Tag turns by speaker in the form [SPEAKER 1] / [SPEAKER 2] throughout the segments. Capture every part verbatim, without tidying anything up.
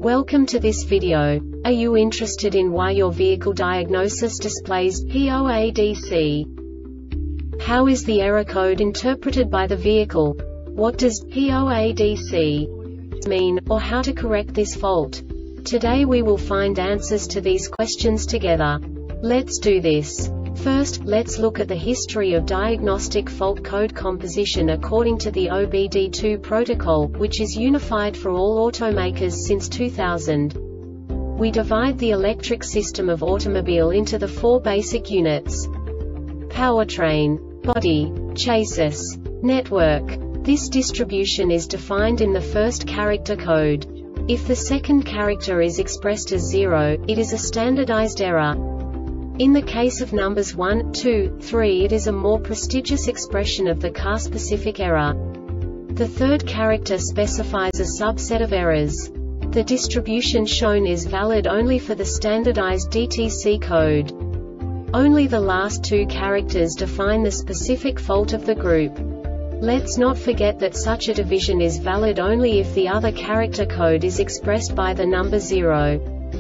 [SPEAKER 1] Welcome to this video. Are you interested in why your vehicle diagnosis displays P O A D C? How is the error code interpreted by the vehicle? What does P O A D C mean, or how to correct this fault? Today we will find answers to these questions together. Let's do this. First, let's look at the history of diagnostic fault code composition according to the O B D two protocol, which is unified for all automakers since two thousand. We divide the electric system of automobile into the four basic units: powertrain, body, chassis, network. This distribution is defined in the first character code. If the second character is expressed as zero, it is a standardized error. In the case of numbers one, two, three, it is a more prestigious expression of the car-specific error. The third character specifies a subset of errors. The distribution shown is valid only for the standardized D T C code. Only the last two characters define the specific fault of the group. Let's not forget that such a division is valid only if the other character code is expressed by the number zero.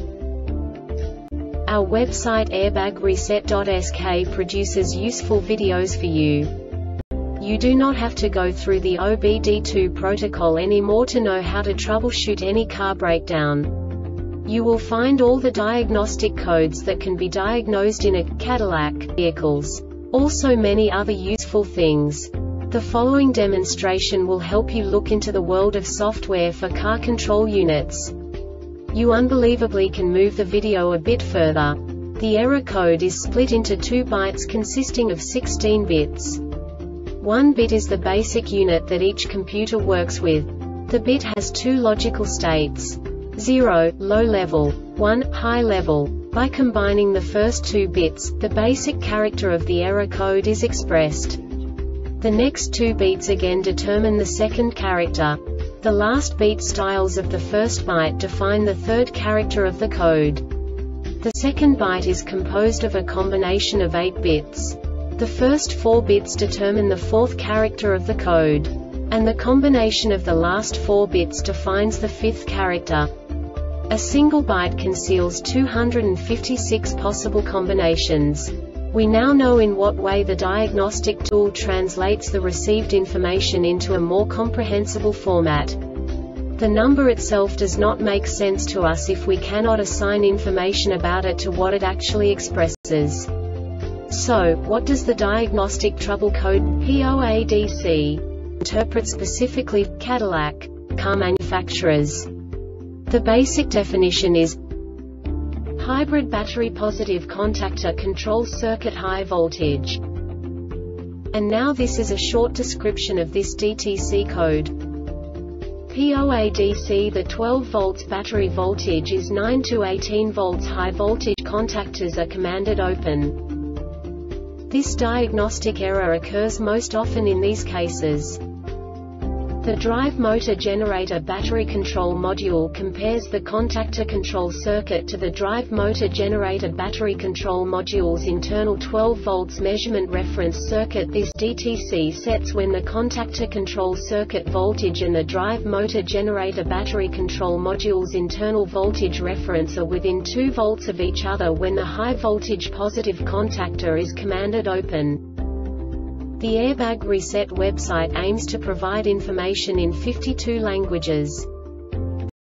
[SPEAKER 1] Our website airbag reset dot S K produces useful videos for you. You do not have to go through the O B D two protocol anymore to know how to troubleshoot any car breakdown. You will find all the diagnostic codes that can be diagnosed in a Cadillac vehicles. Also many other useful things. The following demonstration will help you look into the world of software for car control units. You unbelievably can move the video a bit further. The error code is split into two bytes consisting of sixteen bits. One bit is the basic unit that each computer works with. The bit has two logical states: zero, low level, one, high level. By combining the first two bits, the basic character of the error code is expressed. The next two beats again determine the second character. The last beat styles of the first byte define the third character of the code. The second byte is composed of a combination of eight bits. The first four bits determine the fourth character of the code. And the combination of the last four bits defines the fifth character. A single byte conceals two hundred fifty-six possible combinations. We now know in what way the diagnostic tool translates the received information into a more comprehensible format. The number itself does not make sense to us if we cannot assign information about it to what it actually expresses. So, what does the diagnostic trouble code P O A D C interpret specifically for Cadillac car manufacturers? The basic definition is hybrid battery positive contactor control circuit high voltage. And now this is a short description of this D T C code. P O A D C: the twelve volts battery voltage is nine to eighteen volts. High voltage contactors are commanded open. This diagnostic error occurs most often in these cases. The drive motor generator battery control module compares the contactor control circuit to the drive motor generator battery control module's internal twelve volts measurement reference circuit. This D T C sets when the contactor control circuit voltage and the drive motor generator battery control module's internal voltage reference are within two volts of each other when the high voltage positive contactor is commanded open. The Airbag Reset website aims to provide information in fifty-two languages.